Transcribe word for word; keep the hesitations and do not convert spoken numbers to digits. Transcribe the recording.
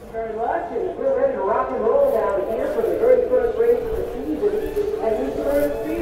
Very much, and we're ready to rock and roll down here for the very first race of the season at East Burns Field.